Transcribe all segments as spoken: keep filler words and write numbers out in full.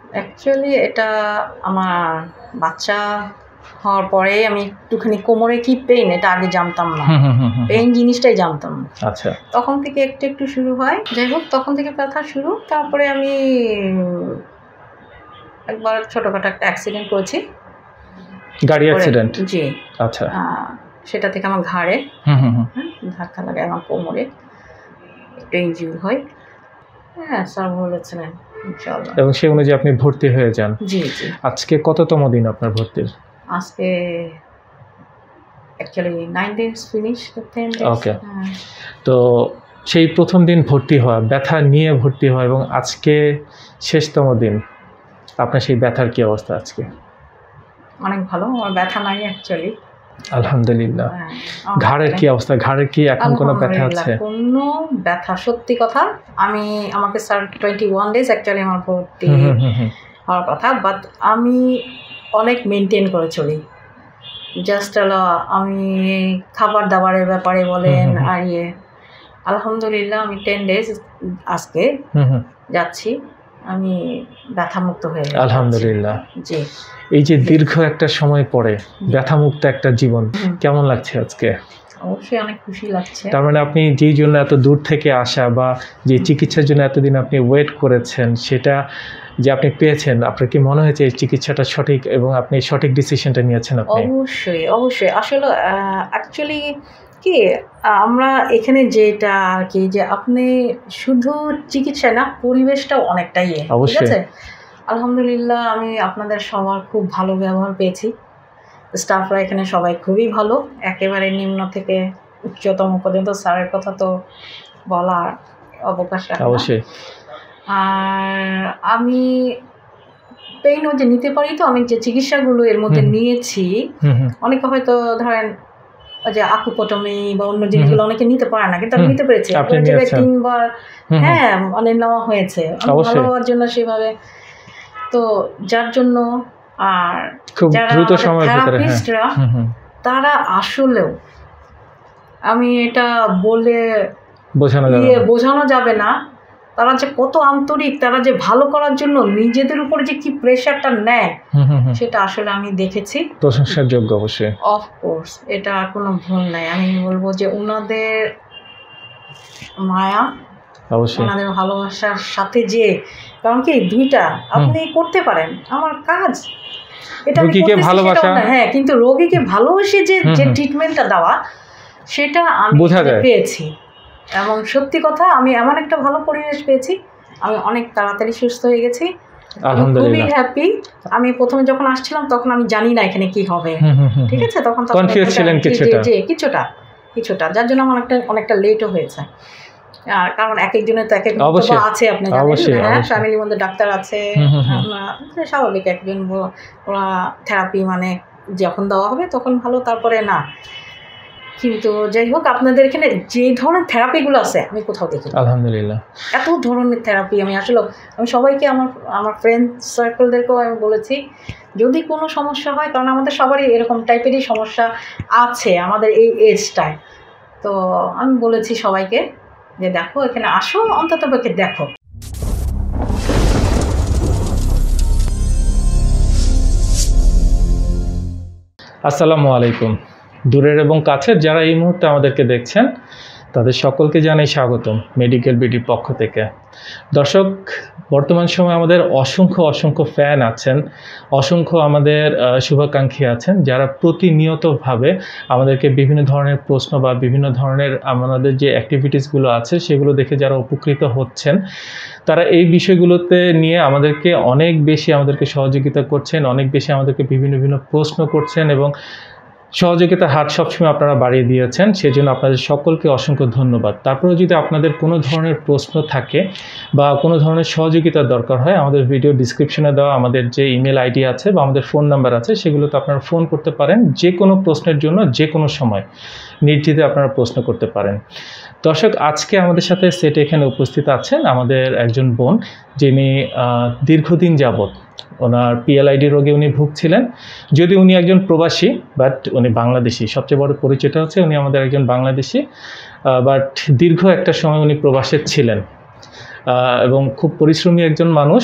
Actually এটা আমার বাচ্চা হওয়ার পরে আমি একটুখানি কোমরে কি পেইন এটা আগে জানতাম না, হুম হুম হুম হুম। পেইন জিনিসটাই জানতাম না। আচ্ছা, তখন থেকে একটু একটু শুরু হয়, যাই হোক তখন থেকে ব্যথা শুরু। তারপরে আমি একবার ছোটোখাটো একটা অ্যাক্সিডেন্ট করেছি, গাড়ি করে অ্যাক্সিডেন্ট। জি আচ্ছা, আহ, সেটা থেকে আমার ঘাড়ে হুম হুম হুম। হ্যাঁ, ধাক্কা লাগে, আমার কোমরে একটু ইনজিউর হয়। হ্যাঁ স্যার বলেছিলেন ইনশাআল্লাহ। এবং সেই অনুযায়ী আপনি ভর্তি হয়ে যান। জি জি আজকে কততম দিন আপনার ভর্তির? আজকে actually nine days finish, ten days. Okay, তো সেই প্রথম দিন ভর্তি হওয়া, ব্যথা নিয়ে ভর্তি হওয়া এবং আজকে শেষতম দিন, আপনার সেই ব্যথার কি অবস্থা আজকে? অনেক ভালো, আমার ব্যথা নাই অ্যাকচুয়ালি। আলহামদুলিল্লাহ। হ্যাঁ, ঘাড়ের কি অবস্থা? ঘাড়ের কি এখন কোনো ব্যথা আছে? কোনো ব্যথা, সত্যি কথা। আমি আমাকে sir twenty one days actually আমার ভর্তি হুম হুম হুম। হওয়ার কথা, বাট আমি অনেক মেনটেন করে চলি। জাস্ট হলো আমি খাবার দাবারের ব্যাপারে বলেন হুম হুম হুম। আর ইয়ে, আলহামদুলিল্লাহ আমি টেন ডেজ আজকে হুম হুম। যাচ্ছি, আমি ব্যথামুক্ত হয়ে যাচ্ছি। আলহামদুলিল্লাহ। জি, এই যে দীর্ঘ একটা সময় পরে ব্যথামুক্ত একটা জীবন, হুম। কেমন লাগছে আজকে? অবশ্যই অনেক খুশি লাগছে। তার মানে আপনি যেই জন্য এত দূর থেকে আসা বা যে চিকিৎসার জন্য এতদিন আপনি ওয়েট করেছেন, সেটা যে আপনি পেয়েছেন, আপনার কি মনে হয়েছে এই চিকিৎসাটা সঠিক এবং আপনি সঠিক ডিসিশনটা নিয়েছেন আপনি? অবশ্যই অবশ্যই আসলে অ্যাকচুয়ালি কি আহ, আমরা এখানে যেটা আর কি, যে আপনি শুধু চিকিৎসা না, পরিবেশটাও অনেকটাই ইয়ে, ঠিক অবশ্যই। আছে। আলহামদুলিল্লাহ আমি আপনাদের সবার খুব ভালো ব্যবহার পেয়েছি, স্টাফরা এখানে সবাই খুবই ভালো, একেবারে নিম্ন থেকে উচ্চতম পর্যন্ত। স্যারের কথা তো বলার অবকাশ রাখে না। অবশ্যই। আর আমি পেইনও যে নিতে পারি, তো আমি যে চিকিৎসাগুলো এর মধ্যে হুম। নিয়েছি, হুম হুম। অনেকে হয়তো ধরেন ওই যে আকুপটমি বা অন্য জিনিসগুলো অনেকে নিতে পারে না, কিন্তু আমি হুম। নিতে পেরেছি। আপনি আপনার জায়গায় নিয়েছেন। তিনবার হুম হুম। হ্যাঁ মানে নেওয়া হয়েছে, আমি ভালো অবশ্যই। হওয়ার জন্য সেভাবে। তো যার জন্য আর খুব যারা দ্রুত সময়ের ভিতরে, হ্যাঁ। থেরাপিস্টরা হুম হুম। তারা আসলেও, আমি এটা বলে বোঝানো যাবে ইয়ে না। বোঝানো যাবে না, তারা যে কত আন্তরিক, তারা যে ভালো করার জন্য নিজেদের উপরে যে কি প্রেশারটা নেয়, হুম হুম হুম। সেটা আসলে আমি দেখেছি। প্রশংসার যোগ্য অবশ্যই। অফকোর্স এটা কোনো ভুল নাই। আমি বলবো যে ওনাদের মায়া, অবশ্যই। ওনাদের ভালোবাসার সাথে যে, কারণ কি দুইটা আপনি করতে পারেন, আমার কাজ এটা আমি রোগীকে করতেছি ভালোবাসা, সেটাও না, হ্যাঁ, কিন্তু রোগীকে ভালোবেসে যে হুম যে হুম। ট্রিটমেন্টটা দেওয়া, সেটা আমি বোঝা যায়। পেয়েছি। এবং সত্যি কথা, আমি এমন একটা ভালো পরিবেশ পেয়েছি, আমি অনেক তাড়াতাড়ি সুস্থ হয়ে গেছি। আমি খুবই আলহামদুলিল্লাহ। হ্যাপি। আমি প্রথমে যখন আসছিলাম তখন আমি জানি না এখানে কি হবে, হুম হুম হুম। ঠিক আছে, তখন কনফিউজ ছিলেন কিছুটা। জি কিছুটা কিছুটা যার জন্য আমার একটা অনেকটা লেটও হয়েছে। আর কারণ এক একজনের তো এক এক অবশ্যই। আছে, আপনি জানেন, অবশ্যই, হ্যাঁ, অবশ্যই। ফ্যামিলির মধ্যে ডাক্তার আছে, হুম হুম হুম। আমরা স্বাভাবিক, একজন ব- ওরা থেরাপি মানে যখন দেওয়া হবে তখন ভালো, তারপরে না। কিন্তু যাই হোক, আপনাদের এখানে যে ধরনের থেরাপিগুলো আছে আমি কোথাও দেখি না। আলহামদুলিল্লাহ। এত ধরনের থেরাপি আমি আসলে, আমি সবাইকে, আমার আমার ফ্রেন্ড সার্কেলদেরকেও আমি বলেছি, যদি কোনো সমস্যা হয়, কারণ আমাদের সবারই এরকম টাইপেরই সমস্যা আছে আমাদের এই এজটায়, তো আমি বলেছি সবাইকে যে দেখো এখানে আসো, অন্তত পক্ষে দেখো। আসসালামু আলাইকুম। দূরের এবং কাছের যারা এই মুহূর্তে আমাদেরকে দেখছেন, তাদের সকলকে জানাই স্বাগতম মেডিকেল বিডির পক্ষ থেকে। দর্শক, বর্তমান সময়ে আমাদের অসংখ্য অসংখ্য ফ্যান আছেন, অসংখ্য আমাদের শুভাকাঙ্ক্ষী আছেন, যারা প্রতিনিয়তভাবে আমাদেরকে বিভিন্ন ধরনের প্রশ্ন বা বিভিন্ন ধরনের আমাদের যে অ্যাক্টিভিটিসগুলো আছে সেগুলো দেখে যারা উপকৃত হচ্ছেন, তারা এই বিষয়গুলোতে নিয়ে আমাদেরকে অনেক বেশি আমাদেরকে সহযোগিতা করছেন, অনেক বেশি আমাদেরকে বিভিন্ন বিভিন্ন প্রশ্ন করছেন এবং সহযোগিতার হাত সবসময় আপনারা বাড়িয়ে দিয়েছেন, সেজন্য আপনাদের সকলকে অসংখ্য ধন্যবাদ। তারপরেও যদি আপনাদের কোনো ধরনের প্রশ্ন থাকে বা কোনো ধরনের সহযোগিতার দরকার হয়, আমাদের ভিডিও ডিসক্রিপশনে দেওয়া আমাদের যে ইমেল আইডি আছে বা আমাদের ফোন নাম্বার আছে, সেগুলোতে আপনারা ফোন করতে পারেন। যে কোনো প্রশ্নের জন্য যে কোনো সময় নির্দ্বিধায় আপনারা প্রশ্ন করতে পারেন। দর্শক, আজকে আমাদের সাথে সেটে এখানে উপস্থিত আছেন আমাদের একজন বোন, যিনি দীর্ঘদিন যাবৎ ওনার পিএলআইডি রোগে উনি ভুগছিলেন। যদি উনি একজন প্রবাসী, বাট উনি বাংলাদেশি। সবচেয়ে বড় পরিচয়টা হচ্ছে উনি আমাদের একজন বাংলাদেশি, বাট দীর্ঘ একটা সময় উনি প্রবাসে ছিলেন এবং খুব পরিশ্রমী একজন মানুষ।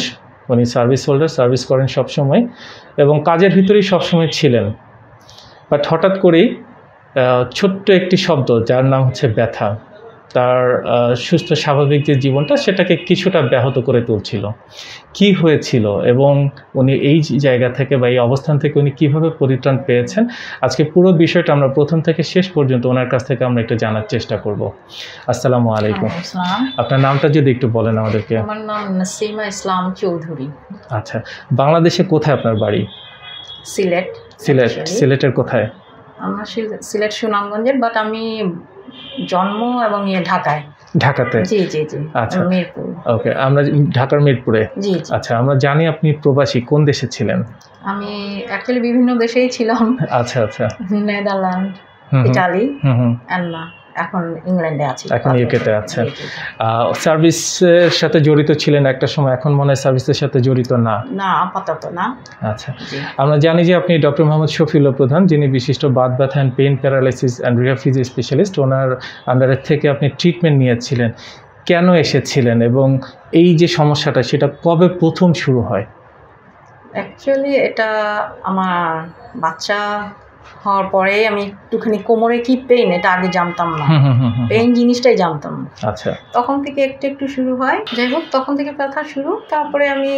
উনি সার্ভিস হোল্ডার, সার্ভিস করেন সবসময় এবং কাজের ভিতরেই সবসময় ছিলেন। বাট হঠাৎ করেই ছোট্ট একটি শব্দ যার নাম হচ্ছে ব্যথা, তার সুস্থ স্বাভাবিক যে জীবনটা সেটাকে কিছুটা ব্যাহত করে তুলছিল। কি হয়েছিল এবং উনি এই জায়গা থেকে বা এই অবস্থান থেকে উনি কীভাবে পরিত্রাণ পেয়েছেন, আজকে পুরো বিষয়টা আমরা প্রথম থেকে শেষ পর্যন্ত ওনার কাছ থেকে আমরা একটু জানার চেষ্টা করব। আসসালামু আলাইকুম। আপনার নামটা যদি একটু বলেন আমাদেরকে। আমার নাম নাসিমা ইসলাম চৌধুরী। আচ্ছা, বাংলাদেশে কোথায় আপনার বাড়ি? সিলেট। সিলেট। সিলেটের কোথায়? আমরা সিলেট সুনামগঞ্জের, বাট আমি জন্ম এবং ইয়ে ঢাকায়। ঢাকাতে? জি জি জি। আচ্ছা, মিরপুর। ওকে, আমরা ঢাকার মিরপুরে। জি। আচ্ছা, আমরা জানি আপনি প্রবাসী। কোন দেশে ছিলেন? আমি অ্যাকচুয়ালি বিভিন্ন দেশেই ছিলাম। আচ্ছা আচ্ছা। নেদারল্যান্ড, ইটালি, এন্ড এখন ইংল্যান্ডে আছি। এখন ইউকেতে আছে। সার্ভিসের সাথে জড়িত ছিলেন একটা সময়, এখন মনে হয় সার্ভিসের সাথে জড়িত না? না, আপাতত না। আচ্ছা, আমরা জানি যে আপনি ডক্টর মোহাম্মদ শফিউল্লাহ প্রধান, যিনি বিশিষ্ট বাত ব্যথা অ্যান্ড পেইন প্যারালাইসিস অ্যান্ড রিহাফিজি স্পেশালিস্ট, ওনার আন্ডারের থেকে আপনি ট্রিটমেন্ট নিয়েছিলেন। কেন এসেছিলেন এবং এই যে সমস্যাটা সেটা কবে প্রথম শুরু হয়? অ্যাকচুয়ালি এটা আমার বাচ্চা হওয়ার পরে আমি একটুখানি কোমরে কি পেইন এটা আগে জানতাম না, পেইন জিনিসটাই জানতাম। আচ্ছা, তখন থেকে একটু একটু শুরু হয়। যাই হোক, তখন থেকে ব্যথা শুরু। তারপরে আমি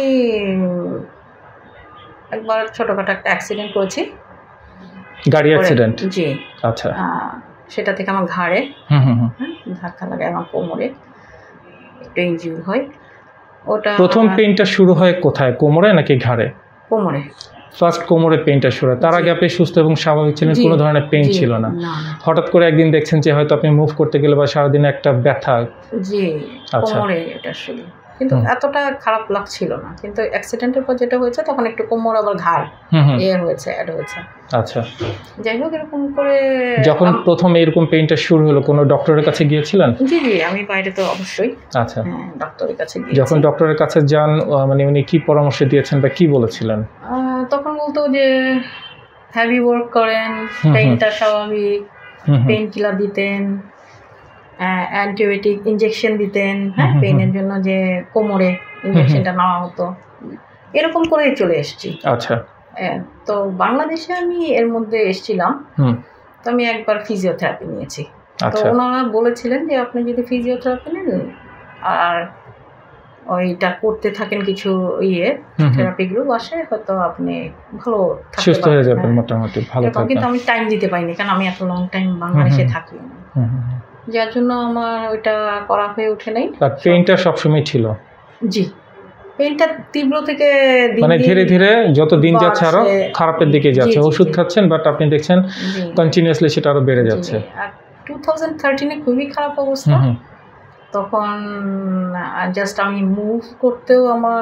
একবার ছোটখাটো একটা অ্যাক্সিডেন্ট করেছি। গাড়ি অ্যাক্সিডেন্ট? জি। আচ্ছা, সেটা থেকে আমার ঘাড়ে ধাক্কা লাগে, আমার কোমরে একটু ইনজিউর হয়। ওটা প্রথম পেইনটা শুরু হয় কোথায়, কোমরে নাকি ঘাড়ে? কোমরে। ফার্স্ট কোমরে পেইনটা শুরু হয়। তার আগে আপনি সুস্থ এবং স্বাভাবিক ছিলেন, কোনো ধরনের পেইন ছিল না? হঠাৎ করে একদিন দেখছেন যে হয়তো আপনি মুভ করতে গেলে বা সারাদিন একটা ব্যথা? জি, কোমরে এটা শুরু, কিন্তু এতটা খারাপ লাগছিল না। কিন্তু অ্যাক্সিডেন্টের পর যেটা হয়েছে তখন একটু কোমর আবার ঘাড় এ হয়েছে, অ্যাড হয়েছে। আচ্ছা, যাই হোক, এরকম করে যখন প্রথম এরকম পেইনটা শুরু হলো কোনো ডক্টরের কাছে গিয়েছিলেন? জি জি, আমি বাইরে তো অবশ্যই। আচ্ছা, হ্যাঁ, ডক্টরের কাছে গিয়েছি। যখন ডক্টরের কাছে যান, মানে উনি কি পরামর্শ দিয়েছেন বা কি বলেছিলেন? তখন বলতো যে হেভি ওয়ার্ক করেন, পেইনটা স্বাভাবিক, পেইন কিলার দিতেন, অ্যান্টিবায়োটিক ইনজেকশন দিতেন, হ্যাঁ, পেইনের জন্য যে কোমরে ইনজেকশনটা নেওয়া হতো, এরকম করেই চলে এসেছি। আচ্ছা, তো বাংলাদেশে আমি এর মধ্যে এসেছিলাম, তো আমি একবার ফিজিওথেরাপি নিয়েছি। তো ওনারা বলেছিলেন যে আপনি যদি ফিজিওথেরাপি নেন আর ওইটা করতে থাকেন কিছু ইয়ে থেরাপি গ্রুপ আসে, হয়তো আপনি ভালো সুস্থ হয়ে যাবেন, মোটামুটি ভালো থাকবেন। কিন্তু আমি টাইম দিতে পারিনি, কারণ আমি এত লং টাইম বাংলাদেশে থাকি, যার জন্য আমার ওইটা করা হয়ে ওঠে নাই। আর পেইনটা সবসময় ছিল? জি, পেইনটা তীব্র থেকে মানে ধীরে ধীরে যত দিন যাচ্ছে আরো খারাপের দিকে যাচ্ছে। ওষুধ খাচ্ছেন বাট আপনি দেখছেন কন্টিনিউয়াসলি সেটা আরো বেড়ে যাচ্ছে। আর টু থাউজেন্ড থার্টিনে খুবই খারাপ অবস্থা। তখন জাস্ট আমি মুভ করতেও আমার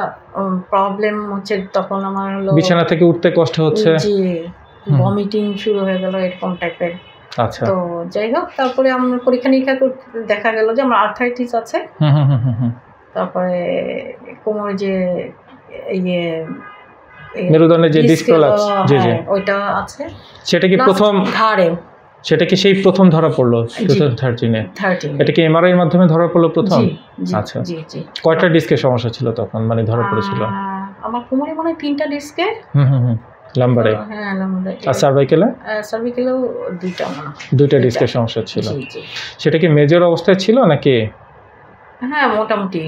প্রবলেম হচ্ছে, তখন আমার বিছানা থেকে উঠতে কষ্ট হচ্ছে, জি, ভমিটিং শুরু হয়ে গেল, এরকম টাইপের। আচ্ছা, তো যাই হোক, তারপরে আমরা পরীক্ষা নিরীক্ষা করতে দেখা গেল যে আমার আর্থাইটিস আছে। তারপরে কোমরে যে ইয়ে মেরুদণ্ডে যে ডিস্ক প্রলাপস, জি জি, ওইটা আছে। সেটা কি প্রথম ঘাড়ে? সেটা কি সেই প্রথম ধরা পড়লো টু থাউজেন্ড থার্টিনে? এটা কি এমআরআই এর মাধ্যমে ধরা পড়লো প্রথম? আচ্ছা, জি জি। কয়টা ডিস্কের সমস্যা ছিল তখন, মানে ধরা পড়েছিল? আমার কোমরে মনে হয় তিনটা ডিস্কে। হুম হুম হুম, লাম্বারে? হ্যাঁ, লাম্বারে। আর সার্ভাইকেলে? সার্ভাইকেলেও দুইটা মনে হয়। দুইটা ডিস্কের সমস্যা ছিল। জি জি। সেটা কি মেজর অবস্থায় ছিল নাকি? হ্যাঁ, মোটামুটি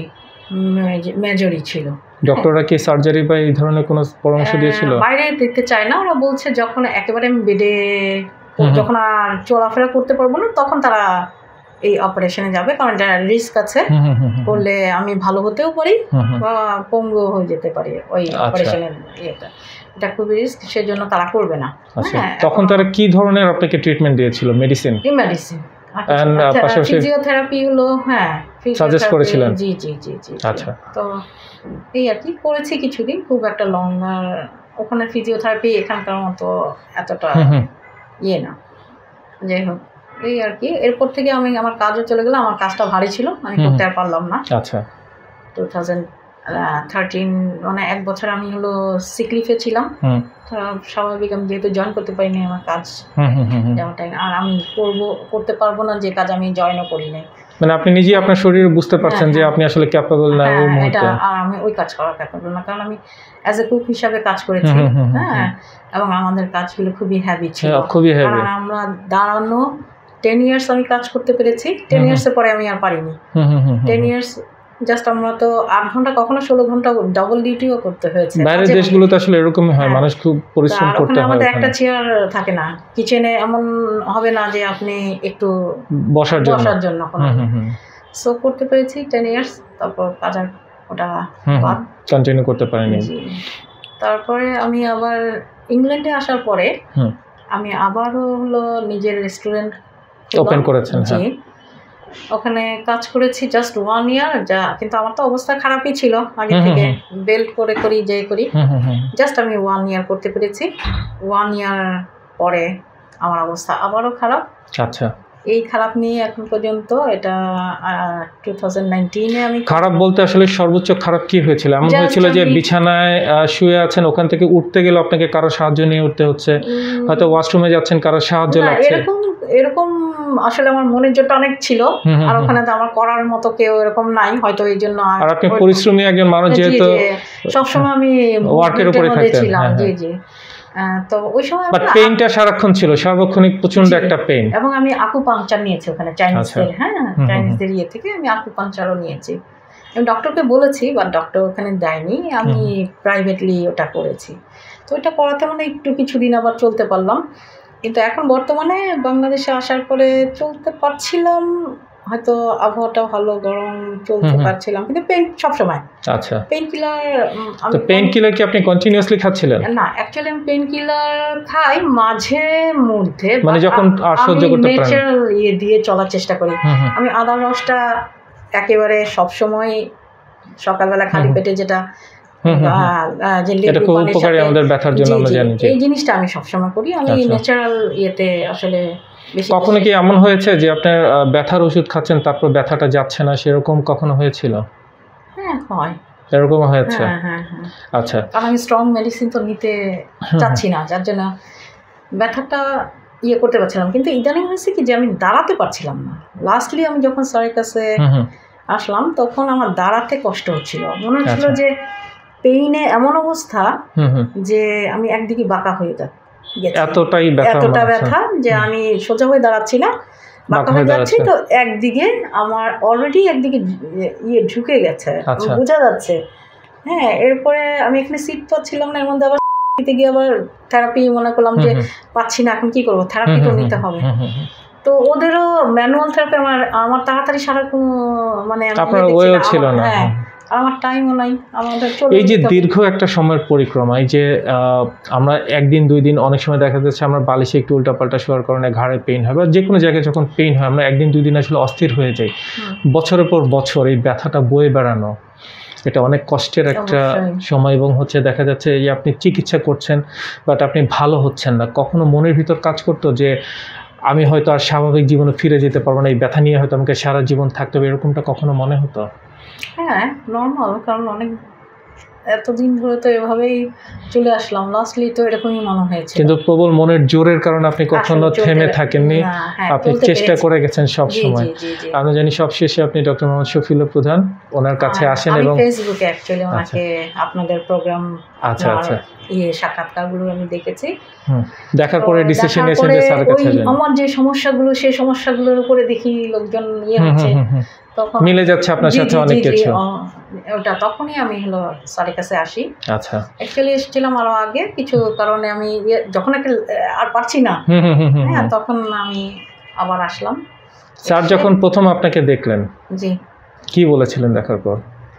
মেজরই ছিল। ডক্টররা কি সার্জারি বা এই ধরনের কোনো পরামর্শ দিয়েছিল? বাইরে দেখতে চায় না, ওরা বলছে যখন একেবারে আমি বেডে যখন আর চলাফেরা করতে পারবো না তখন তারা এই অপারেশনে যাবে, কারণ এটা রিস্ক আছে, করলে আমি ভালো হতেও পারি বা পঙ্গু হয়ে যেতে পারি ওই অপারেশনের ইয়েটা, এটা খুবই রিস্ক, সেজন্য তারা করবে না। তখন তারা কি ধরনের আপনাকে ট্রিটমেন্ট দিয়েছিল? মেডিসিন? মেডিসিন, ফিজিওথেরাপি হলো, হ্যাঁ, সাজেস্ট করেছিলেন? জি জি জি জি। আচ্ছা, তো এই আর কি করেছি কিছুদিন, খুব একটা লং। আর ওখানে ফিজিওথেরাপি এখানকার মতো এতটা ইয়ে না। যাই হোক, এই আর কি। এরপর থেকে আমি আমার কাজও চলে গেলাম, আমার কাজটা ভারী ছিল, আমি করতে আর পারলাম না। আচ্ছা, টু থাউজেন্ড থার্টিন মানে এক বছর আমি হলো সিকলিফে ছিলাম। স্বাভাবিক, আমি যেহেতু জয়েন করতে পারিনি আমার কাজ, আর আমি করবো করতে পারবো না যে কাজ আমি জয়েনও করি নাই। মানে আপনি নিজেই আপনার শরীরে বুঝতে পারছেন যে আপনি আসলে ক্যাপেবল না ওই হ্যাঁ, এটা মুহূর্তে। আর আমি ওই কাজ করা ক্যাপেবল না, কারণ আমি অ্যাজ এ কুক হিসাবে কাজ করেছি। হুম, হুম, হুম, হ্যাঁ, এবং আমাদের কাজগুলো খুবই হ্যাভি ছিল, হ্যাঁ, খুবই হেভি। কারণ আমরা দাঁড়ানো টেন ইয়ার্স আমি কাজ করতে পেরেছি। টেন হুম, ইয়ার্সের পরে আমি আর পারিনি। হুম হুম হুম টেন হুম। ইয়ার্স জাস্ট আমরা তো আট ঘন্টা কখনো ষোলো ঘন্টা ডবল ডিউটিও করতে হয়েছে। বাইরের মাঝে দেশগুলোতে আসলে এরকমই হয়, হ্যাঁ। মানুষ খুব পরিশ্রম আর করতে ওখানে হয় আমাদের ওখানে একটা চেয়ার থাকে না কিচেনে, এমন হবে না যে আপনি একটু বসার জন্য। বসার জন্য কোনো হুম হুম হুম সো করতে পেরেছি টেন ইয়ার্স। তারপর কাজ আর ওটা হুম বাদ। কন্টিনিউ করতে পারেনি। জি। তারপরে আমি আবার ইংল্যান্ডে আসার পরে হুম আমি আবারও হলো নিজের রেস্টুরেন্ট ওপেন করেছেন। জি, হ্যাঁ ওখানে কাজ করেছি জাস্ট ওয়ান ইয়ার। যা কিন্তু আমার তো অবস্থা খারাপই ছিল আগে হুম, হুম, থেকে, হুম। বেল্ট করে করি যে করি, হুম হুম হুম। জাস্ট আমি ওয়ান ইয়ার করতে পেরেছি। ওয়ান ইয়ার পরে আমার অবস্থা আবারও খারাপ। আচ্ছা, এই খারাপ নিয়ে এখন পর্যন্ত এটা টু থাউজেন্ড নাইনটিনে আমি খারাপ বলতে আসলে সর্বোচ্চ খারাপ কি হয়েছিল? এমন Just হয়েছিল যে আমি- বিছানায় আহ, শুয়ে আছেন, ওখান থেকে উঠতে গেলে আপনাকে কারো সাহায্য নিয়ে উঠতে হচ্ছে, উম, হয়তো ওয়াশরুমে যাচ্ছেন কারো সাহায্য না, লাগছে। এরকম এরকম আসলে আমার মনের জোরটা অনেক ছিল, হুম, হুম, আর হুম। ওখানে তো আমার করার মতো কেউ এরকম নাই, হয়তো এই জন্য আর আর আপনি ওরকম- পরিশ্রমী একজন মানুষ জি, যেহেতু জি, সবসময় আমি ওয়ার্কের movement উপরে এর মধ্যে থাকতেন, ছিলাম। হ্যাঁ, জি হ্যাঁ। জি আহ, তো ওই সময় বাট আমরা- পেইনটা সারাক্ষণ ছিল, সার্বক্ষণিক প্রচন্ড জি, একটা পেইন। এবং আমি আকুপাংচার নিয়েছি ওখানে চাইনিজদের। আচ্ছা। হ্যাঁ, হুম, চাইনিজদের ইয়ে থেকে আমি আকুপাংচারও নিয়েছি। আমি ডক্টরকে বলেছি, বাট ডক্টর ওখানে দেয়নি, আমি প্রাইভেটলি ওটা করেছি। তো ওটা করাতে মানে একটু কিছুদিন আবার চলতে পারলাম, কিন্তু এখন বর্তমানে বাংলাদেশে আসার পরে চলতে পারছিলাম, হয়তো আবহাওয়াটা ভালো, গরম, চলতে হুম, হুম। পারছিলাম, কিন্তু পেইন সবসময়। আচ্ছা, পেইন কিলার তো পেইন কিলার কি আপনি কন্টিনিউয়াসলি খাচ্ছিলেন? না, অ্যাকচুয়ালি আমি পেইন কিলার খাই মাঝে মধ্যে, মানে যখন আর সহ্য করতে পারেন। ন্যাচারাল ইয়ে দিয়ে চলার চেষ্টা করি। হুম, হুম। আমি আদার রসটা একেবারে সবসময় সকালবেলা খালি হুম, হুম। পেটে যেটা হুম, হুম, হুম। আহ, আহ, যে এটা লেবু খুব পানির উপকারী সাথে- আমাদের ব্যথার জন্য, জি, আমরা জি, জানি যে। এই জিনিসটা আমি সবসময় করি। আমি আচ্ছা। ন্যাচারাল ইয়েতে আসলে বেশি কখনো কি এমন হয়েছে যে আপনার আহ, ব্যথার ওষুধ খাচ্ছেন তারপর ব্যথাটা যাচ্ছে না, সেরকম কখনো হয়েছিল? হ্যাঁ হয়। এরকম হয়েছে? হ্যাঁ হ্যাঁ হ্যাঁ আচ্ছা। কারণ আমি স্ট্রং মেডিসিন তো নিতে হুম। চাচ্ছি না, যার জন্য ব্যথাটা ইয়ে করতে পারছিলাম। কিন্তু ইদানিং হয়েছে কি যে আমি দাঁড়াতে পারছিলাম না। লাস্টলি আমি যখন স্যারের কাছে হুম, হুম। আসলাম তখন আমার দাঁড়াতে কষ্ট হচ্ছিল, মনে হচ্ছিল আচ্ছা। যে পেইনে এমন অবস্থা হুম, হুম। যে আমি একদিকে বাঁকা হয়ে যা গেছি। এতটাই ব্যথা এতটা মনে হচ্ছে। ব্যথা যে হুম। আমি সোজা হয়ে দাঁড়াচ্ছি না, বাঁকা বাঁকা হয়ে হয়ে যাচ্ছি। দাঁড়াচ্ছেন। তো একদিকে আমার অলরেডি একদিকে ইয়ে ঢুকে গেছে, আচ্ছা। বোঝা যাচ্ছে। হ্যাঁ, এরপরে আমি এখানে সিট পাচ্ছিলাম না, এর মধ্যে আবার দিতে গিয়ে আবার থেরাপি মনে করলাম যে হুম, হুম। পাচ্ছি না, এখন কি করবো, হুম, থেরাপি তো হুম, নিতে হুম, হবে। হুম, হুম, হুম। তো ওদেরও ম্যানুয়াল থেরাপি আমার আমার তাড়াতাড়ি সারা কোনো মানে আমি আপনার ইয়ে দেখছি ওয়েও না, ছিল আমার- না। হ্যাঁ, হুম। আর আমার টাইমও নাই, আমাদের চলে এই যে যেতে হবে। দীর্ঘ একটা সময়ের পরিক্রমা, এই যে আহ, আমরা একদিন দুই দিন, অনেক সময় দেখা যাচ্ছে আমরা বালিশে একটু উল্টাপাল্টা শোয়ার কারণে ঘাড়ে পেইন হয়, বা যে কোনো জায়গায় যখন পেইন হয় আমরা একদিন দুই দিন আসলে অস্থির হয়ে যাই। হুম। বছরের পর বছর এই ব্যথাটা বয়ে বেড়ানো, এটা অনেক কষ্টের একটা অবশ্যই। সময়, এবং হচ্ছে দেখা যাচ্ছে এই আপনি চিকিৎসা করছেন বাট আপনি ভালো হচ্ছেন না। কখনো মনের ভিতর কাজ করতো যে আমি হয়তো আর স্বাভাবিক জীবনে ফিরে যেতে পারবো না, এই ব্যথা নিয়ে হয়তো আমাকে সারা জীবন থাকতে হবে, এরকমটা কখনো মনে হতো? হ্যাঁ, নর্মাল, কারণ অনেক এতদিন ধরে তো এভাবেই চলে আসলাম, লাস্টলি তো এরকমই মনে হয়েছে। কিন্তু প্রবল মনের জোরের কারণে আপনি কখনো আসলে চলতে- থেমে থাকেননি, না, হ্যাঁ, আপনি চলতে চেষ্টা পেরেছি। করে গেছেন সব জি, সময়। জি, জি, জি। আমরা জানি সবশেষে আপনি ডক্টর মোহাম্মদ শফিউল্লাহ প্রধান, ওনার কাছে হ্যাঁ, আসেন আমি এবং ফেসবুকে অ্যাকচুয়ালি ওনাকে আপনাদের প্রোগ্রাম আচ্ছা আচ্ছা ইয়ে সাক্ষাৎকারগুলো আমি দেখেছি। হুম, দেখার তো পরে ডিসিশন দেখার নিয়েছেন পরে যে স্যারের কাছে ওই যান। আমার যে সমস্যাগুলো, সেই সমস্যাগুলোর উপরে দেখি লোকজন ইয়ে হুম, হচ্ছে, হুম, হুম, হুম। তখন মিলে যাচ্ছে আপনার জি, সাথে জি, অনেক জি, জি, কিছু। ও, ওটা তখনই আমি হলো স্যারের কাছে আসি। আচ্ছা। অ্যাকচুয়ালি এসেছিলাম আরো আগে, কিছু কারণে আমি ইয়ে- যখন একটা আর পারছি না, হুম, হুম, হুম, হুম, হ্যাঁ, হুম। তখন আমি আবার আসলাম। স্যার যখন প্রথম আপনাকে দেখলেন জি, কি বলেছিলেন দেখার পর?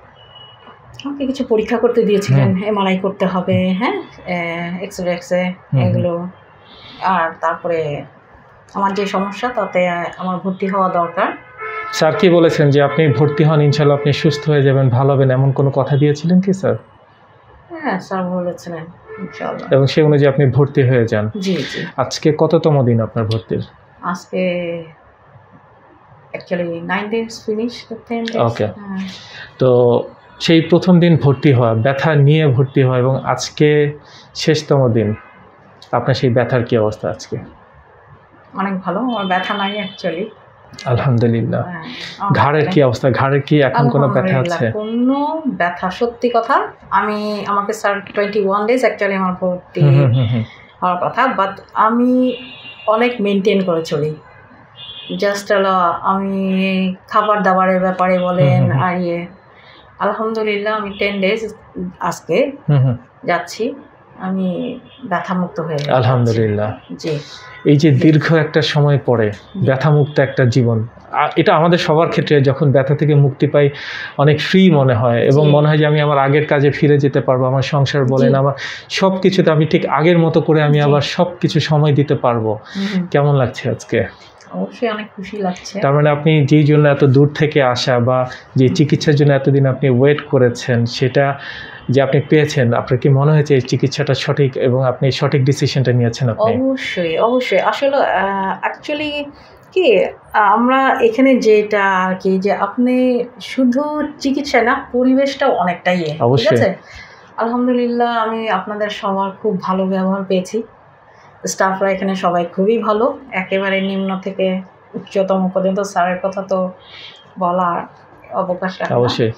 আমাকে কিছু পরীক্ষা করতে দিয়েছিলেন, এমআরআই করতে হবে, হ্যাঁ, এক্সরে এক্সরে হুম। এগুলো, আর তারপরে আমার যে সমস্যা তাতে আমার ভর্তি হওয়া দরকার। স্যার কি বলেছেন যে আপনি ভর্তি হন, ইনশাল্লাহ আপনি সুস্থ হয়ে যাবেন, ভালো হবেন, এমন কোনো কথা দিয়েছিলেন কি স্যার? হ্যাঁ, স্যার বলেছিলেন ইনশাআল্লাহ। এবং সেই অনুযায়ী আপনি ভর্তি হয়ে যান। জি জি আজকে কততম দিন আপনার ভর্তির? আজকে actually nine days finish, ten days. Okay. তো সেই প্রথম দিন ভর্তি হওয়া, ব্যথা নিয়ে ভর্তি হওয়া, এবং আজকে শেষতম দিন, আপনার সেই ব্যথার কি অবস্থা আজকে? অনেক ভালো, আমার ব্যথা নাই অ্যাকচুয়ালি। আলহামদুলিল্লাহ। হ্যাঁ, আমার ঘাড়ের বাচ্চারা- কি অবস্থা? ঘাড়ের কি এখন কোনো ব্যথা আলহামদুলিল্লাহ, আছে? কোনো ব্যথা, সত্যি কথা। আমি আমাকে sir twenty one days actually আমার ভর্তি হুম, হুম, হুম, হুম। হওয়ার কথা, বাট আমি অনেক মেনটেন করে চলি। জাস্ট হলো আমি খাবার দাবারের ব্যাপারে বলেন হুম, হুম, হুম। আর ইয়ে, আলহামদুলিল্লাহ আমি টেন ডেজ আজকে হুম, হুম। যাচ্ছি, আমি ব্যথামুক্ত হয়ে যাচ্ছি। আলহামদুলিল্লাহ। জি, এই যে দীর্ঘ একটা সময় পরে ব্যথামুক্ত একটা জীবন, আ- এটা আমাদের সবার ক্ষেত্রে যখন ব্যথা থেকে মুক্তি পাই অনেক ফ্রি মনে হয় এবং জি। মনে হয় যে আমি আমার আগের কাজে ফিরে যেতে পারবো, আমার সংসার বলেন, জি। আমার সব কিছুতে আমি ঠিক আগের মতো করে আমি জি। আবার সব কিছু সময় দিতে পারবো। হুম, কেমন লাগছে আজকে? অবশ্যই অনেক খুশি লাগছে। তার মানে আপনি যেই জন্য এত দূর থেকে আসা বা যে চিকিৎসার জন্য এতদিন আপনি ওয়েট করেছেন, সেটা যে আপনি পেয়েছেন, আপনার কি মনে হয়েছে এই চিকিৎসাটা সঠিক এবং আপনি সঠিক ডিসিশনটা নিয়েছেন আপনি? অবশ্যই, অবশ্যই। আসলে অ্যাকচুয়ালি কি, আমরা এখানে যেটা আর কি, যে আপনি শুধু চিকিৎসা না, পরিবেশটাও অনেকটাই ইয়ে, ঠিক অবশ্যই। আছে? আলহামদুলিল্লাহ আমি আপনাদের সবার খুব ভালো ব্যবহার পেয়েছি। স্টাফরা এখানে সবাই খুবই ভালো, একেবারে নিম্ন থেকে উচ্চতম পর্যন্ত। স্যারের কথা তো বলার অবকাশ রাখে না। অবশ্যই।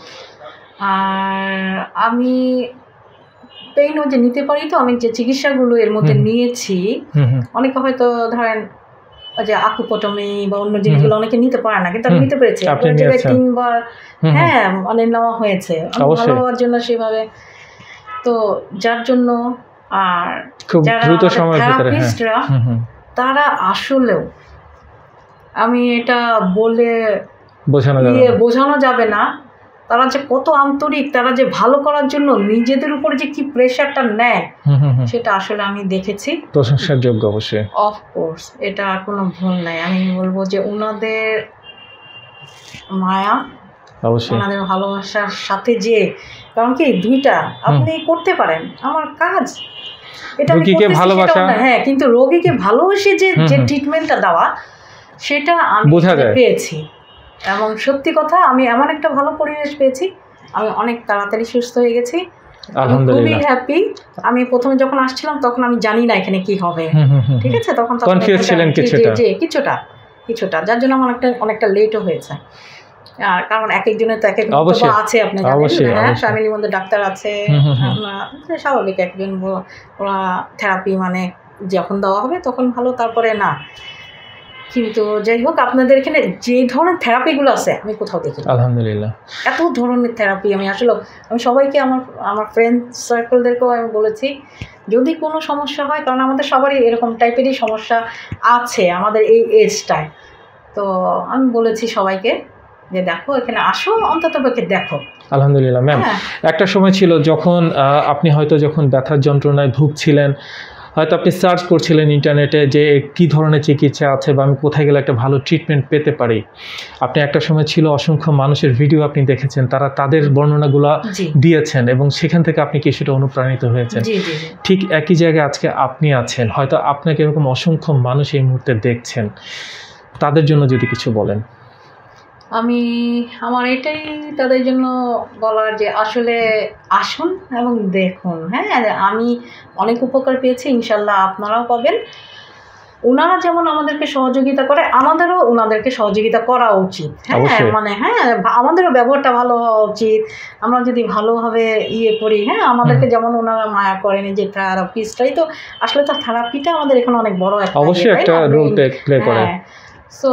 আর আমি পেইনও যে নিতে পারি, তো আমি যে চিকিৎসাগুলো এর মধ্যে হুম। নিয়েছি, হুম, হুম। অনেকে হয়তো ধরেন ওই যে আকুপটমি বা অন্য জিনিসগুলো অনেকে নিতে পারে না, কিন্তু আমি হুম, নিতে পেরেছি। আপনি এক জায়গায় নিয়েছেন। তিনবার হুম, হুম। হ্যাঁ মানে নেওয়া হয়েছে আমার ভালো অবশ্যই। হওয়ার জন্য সেভাবে। তো যার জন্য আর খুব যারা দ্রুত আমাদের সময়ের ভিতরে, হ্যাঁ। থেরাপিস্টরা, হুম, হুম। তারা আসলেও, আমি এটা বলে বোঝানো যাবে ইয়ে না। বোঝানো যাবে না, তারা যে কত আন্তরিক, তারা যে ভালো করার জন্য নিজেদের উপরে যে কি প্রেশারটা নেয়, হুম, হুম, হুম। সেটা আসলে আমি দেখেছি। প্রশংসার যোগ্য অবশ্যই। অফকোর্স এটা আর কোনো ভুল নাই। আমি বলবো যে ওনাদের মায়া, অবশ্যই। ওনাদের ভালোবাসার সাথে যে, কারণ কি দুইটা আপনি করতে পারেন, আমার কাজ এটা আমি রোগীকে করতেছি, ভালোবাসা, সেটাও না, হ্যাঁ, কিন্তু রোগীকে ভালোবেসে যে হুম, যে হুম। ট্রিটমেন্টটা দেওয়া, সেটা আমি বোঝা এখানে যায়। পেয়েছি। এবং সত্যি কথা, আমি এমন একটা ভালো পরিবেশ পেয়েছি, আমি অনেক তাড়াতাড়ি সুস্থ হয়ে গেছি। আমি খুবই আলহামদুলিল্লাহ। হ্যাপি। আমি প্রথমে যখন আসছিলাম তখন আমি জানি না এখানে কি হবে, হুম, হুম, হুম, ঠিক হুম। আছে? তখন তো কনফিউজ আপনার- ছিলেন জি, জি, কিছুটা। জি, কিছুটা কিছুটা যার জন্য আমার অনেকটা অনেকটা লেটও হয়েছে। আর কারণ এক একজনের তো এক এক অবশ্যই। বক্তব্য আছে, আপনি জানেন, অবশ্যই, হ্যাঁ, অবশ্যই। ফ্যামিলির মধ্যে ডাক্তার আছে, হুম, হুম, হুম। আমরা- স্বাভাবিক, একজন ব- ওরা থেরাপি মানে যখন দেওয়া হবে তখন ভালো, তারপরে না। কিন্তু যাই হোক, আপনাদের এখানে যে ধরনের থেরাপিগুলো আছে আমি কোথাও দেখি না। আলহামদুলিল্লাহ। এত ধরনের থেরাপি আমি আসলে, আমি সবাইকে, আমার আমার ফ্রেন্ড সার্কেলদেরকেও আমি বলেছি, যদি কোনো সমস্যা হয়, কারণ আমাদের সবারই এরকম টাইপেরই সমস্যা আছে আমাদের এই এজটায়, তো আমি বলেছি সবাইকে যে দেখো এখানে আসো, অন্তত পক্ষে দেখো। আলহামদুলিল্লাহ ম্যাম। হ্যাঁ, একটা সময় ছিল যখন আহ, আপনি হয়তো যখন ব্যথার যন্ত্রণায় ভুগছিলেন, হয়তো আপনি সার্চ করছিলেন ইন্টারনেটে যে কী ধরনের চিকিৎসা আছে বা আমি কোথায় গেলে একটা ভালো ট্রিটমেন্ট পেতে পারি। আপনি একটা সময় ছিল অসংখ্য মানুষের ভিডিও আপনি দেখেছেন, তারা তাদের বর্ণনাগুলো জি দিয়েছেন এবং সেখান থেকে আপনি কিছুটা অনুপ্রাণিত হয়েছেন। জি জি জি। ঠিক একই জায়গায় আজকে আপনি আছেন, হয়তো আপনাকে এরকম অসংখ্য মানুষ এই মুহূর্তে দেখছেন, তাদের জন্য যদি কিছু বলেন। আমি আমার এটাই তাদের জন্য বলার যে আসলে আসুন এবং দেখুন। হ্যাঁ, আমি অনেক উপকার পেয়েছি, ইনশাল্লাহ আপনারাও পাবেন। ওনারা যেমন আমাদেরকে সহযোগিতা করে, আমাদেরও ওনাদেরকে সহযোগিতা করা উচিত। হ্যাঁ, অবশ্যই। মানে হ্যাঁ, ভা- আমাদেরও ব্যবহারটা ভালো হওয়া উচিত। আমরা যদি ভালোভাবে ইয়ে করি, হ্যাঁ, আমাদেরকে যেমন ওনারা মায়া করেন, যে থেরাপিস্টটাই তো আসলে, তো থেরাপিটা আমাদের এখানে অনেক বড় একটা ইয়ে, অবশ্যই তাই একটা না? রোল প্লে করে। হ্যাঁ, সো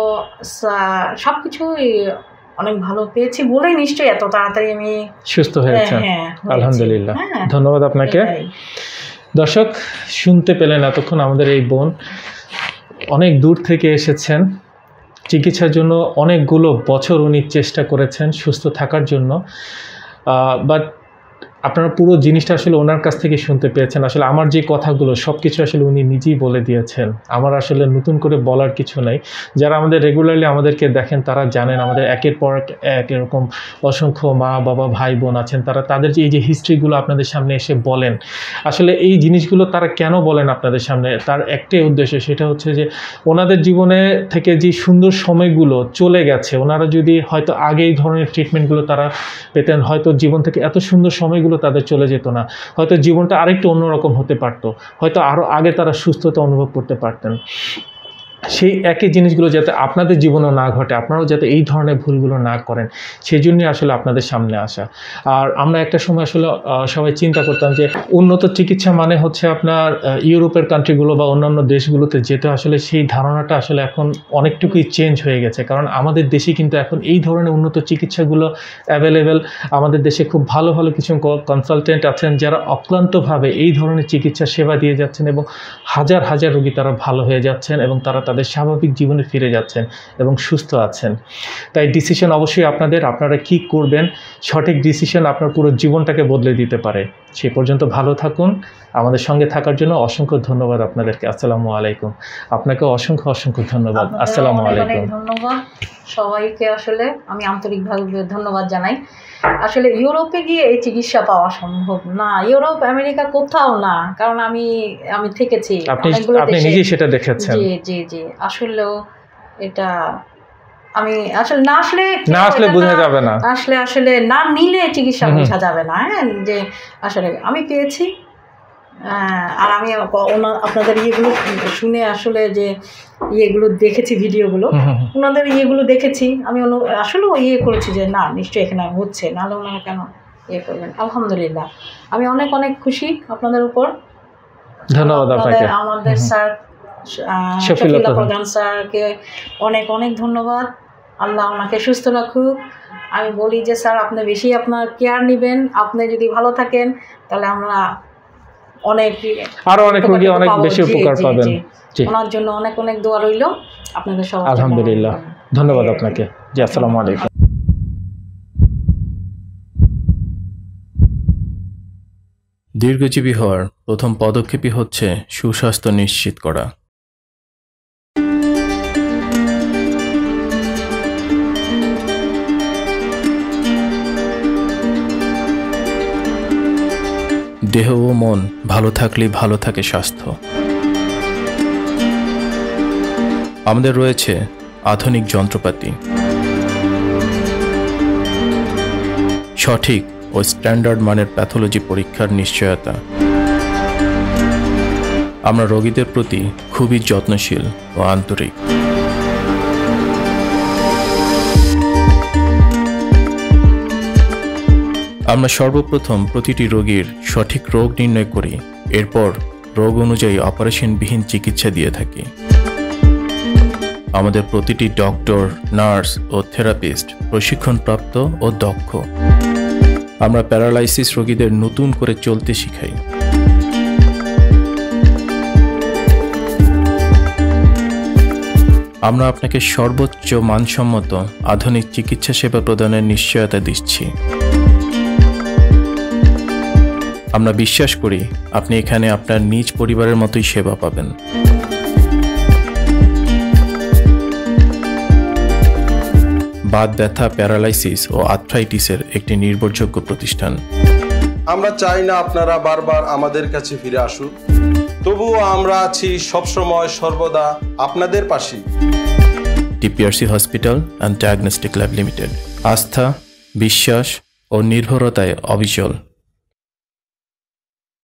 সব কিছুই অনেক ভালো পেয়েছি বলেই নিশ্চয়ই এত তাড়াতাড়ি আমি সুস্থ হয়েছেন। হ্যাঁ, হয়েছি। আলহামদুলিল্লাহ। হ্যাঁ, ধন্যবাদ আপনাকে। এটাই। দর্শক, শুনতে পেলেন এতক্ষণ আমাদের এই বোন অনেক দূর থেকে এসেছেন চিকিৎসার জন্য, অনেকগুলো বছর উনি চেষ্টা করেছেন সুস্থ থাকার জন্য, বাট আপনারা পুরো জিনিসটা আসলে ওনার কাছ থেকে শুনতে পেয়েছেন। আসলে আমার যে কথাগুলো সব কিছু আসলে উনি নিজেই বলে দিয়েছেন, আমার আসলে নতুন করে বলার কিছু নাই। যারা আমাদের রেগুলারলি আমাদেরকে দেখেন তারা জানেন আমাদের একের পর এক এরকম অসংখ্য মা বাবা ভাই বোন আছেন, তারা তাদের যে এই যে হিস্ট্রিগুলো আপনাদের সামনে এসে বলেন, আসলে এই জিনিসগুলো তারা কেন বলেন আপনাদের সামনে, তার একটাই উদ্দেশ্য, সেটা হচ্ছে যে ওনাদের জীবনে থেকে যে সুন্দর সময়গুলো চলে গেছে, ওনারা যদি হয়তো আগে এই ধরনের ট্রিটমেন্টগুলো তারা পেতেন, হয়তো জীবন থেকে এত সুন্দর সময়গুলো তাদের চলে যেত না, হয়তো জীবনটা আরেকটু অন্যরকম হতে পারতো, হয়তো আরও আগে তারা সুস্থতা অনুভব করতে পারতেন। সেই একই জিনিসগুলো যাতে আপনাদের জীবনেও না ঘটে, আপনারাও যাতে এই ধরনের ভুলগুলো না করেন, সেই জন্যই আসলে আপনাদের সামনে আসা। আর আমরা একটা সময় আসলে সবাই চিন্তা করতাম যে উন্নত চিকিৎসা মানে হচ্ছে আপনার ইউরোপের কান্ট্রিগুলো বা অন্যান্য দেশগুলোতে যেতে, আসলে সেই ধারণাটা আসলে এখন অনেকটুকুই চেঞ্জ হয়ে গেছে। কারণ আমাদের দেশে কিন্তু এখন এই ধরনের উন্নত চিকিৎসাগুলো অ্যাভেলেবেল। আমাদের দেশে খুব ভালো ভালো কিছু কনসালটেন্ট আছেন যারা অক্লান্তভাবে এই ধরনের চিকিৎসা সেবা দিয়ে যাচ্ছেন এবং হাজার হাজার রোগী তারা ভালো হয়ে যাচ্ছেন এবং তারা তাদের স্বাভাবিক জীবনে ফিরে যাচ্ছেন এবং সুস্থ আছেন। তাই ডিসিশন অবশ্যই আপনাদের, আপনারা কি করবেন, সঠিক ডিসিশন আপনার পুরো জীবনটাকে বদলে দিতে পারে। সে পর্যন্ত ভালো থাকুন। আমাদের সঙ্গে থাকার জন্য অসংখ্য ধন্যবাদ আপনাদেরকে। আসসালামু আলাইকুম। আপনাকে অসংখ্য অসংখ্য ধন্যবাদ। আসসালামু আলাইকুম। ধন্যবাদ সবাইকে। আসলে আমি আন্তরিকভাবে ধন্যবাদ জানাই। আসলে ইউরোপে গিয়ে এই চিকিৎসা পাওয়া সম্ভব না, ইউরোপ আমেরিকা কোথাও না, কারণ আমি আমি থেকেছি অনেকগুলো আপনি দেশে। নিজেই সেটা দেখেছেন। জি জি জি আসলেও এটা আমি আসলে না আসলে না আসলে বোঝা যাবে না, আসলে আসলে না নিলে চিকিৎসা বোঝা যাবে না। হ্যাঁ, যে আসলে আমি পেয়েছি। আর আমি আপনাদের ইয়েগুলো শুনে আসলে যে ইয়েগুলো দেখেছি, ভিডিওগুলো ওনাদের ইয়েগুলো দেখেছি, আমি আসলেও ইয়ে করেছি যে না নিশ্চয়ই এখানে হচ্ছে, নাহলে ওনারা কেন ইয়ে করবেন। আলহামদুলিল্লাহ আমি অনেক অনেক খুশি আপনাদের উপর। ধন্যবাদ আপনাকে। আমাদের স্যার শফিউল্লাহ প্রধান স্যারকে অনেক অনেক ধন্যবাদ। আল্লাহ ওনাকে সুস্থ রাখুক। আমি বলি যে স্যার আপনি বেশি আপনার কেয়ার নেবেন, আপনি যদি ভালো থাকেন তাহলে আমরা অনেক আরো অনেক রোগী অনেক বেশি উপকার পাবেন। ওনার জন্য অনেক অনেক দোয়া রইল আপনাদের সবার। আলহামদুলিল্লাহ, ধন্যবাদ আপনাকে। জি, আসসালামু আলাইকুম। দীর্ঘজীবী হওয়ার প্রথম পদক্ষেপই হচ্ছে সুস্বাস্থ্য নিশ্চিত করা। দেহ ও মন ভালো থাকলেই ভালো থাকে স্বাস্থ্য। আমাদের রয়েছে আধুনিক যন্ত্রপাতি, সঠিক ও স্ট্যান্ডার্ড মানের প্যাথোলজি পরীক্ষার নিশ্চয়তা। আমরা রোগীদের প্রতি খুবই যত্নশীল ও আন্তরিক। আমরা সর্বপ্রথম প্রতিটি রোগীর সঠিক রোগ নির্ণয় করি, এরপর রোগ অনুযায়ী অপারেশনবিহীন চিকিৎসা দিয়ে থাকি। আমাদের প্রতিটি ডক্টর, নার্স ও থেরাপিস্ট প্রশিক্ষণপ্রাপ্ত ও দক্ষ। আমরা প্যারালাইসিস রোগীদের নতুন করে চলতে শিখাই। আমরা আপনাকে সর্বোচ্চ মানসম্মত আধুনিক চিকিৎসা সেবা প্রদানের নিশ্চয়তা দিচ্ছি। আমরা বিশ্বাস করি আপনি এখানে আপনার নিজ পরিবারের মতোই সেবা পাবেন। বাত ব্যথা, প্যারালাইসিস ও আর্থ্রাইটিসের একটি নির্ভরযোগ্য প্রতিষ্ঠান। আমরা চাই না আপনারা বারবার আমাদের কাছে ফিরে আসুন, তবুও আমরা আছি সবসময় সর্বদা আপনাদের পাশে। TPRC hospital and diagnostic lab limited, আস্থা, বিশ্বাস ও নির্ভরতায় অবিচল।